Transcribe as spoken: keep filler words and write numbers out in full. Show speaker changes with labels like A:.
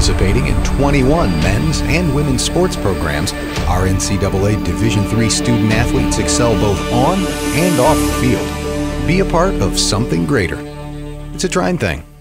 A: Participating in twenty-one men's and women's sports programs, our N C double A Division three student athletes excel both on and off the field. Be a part of something greater. It's a Trine thing.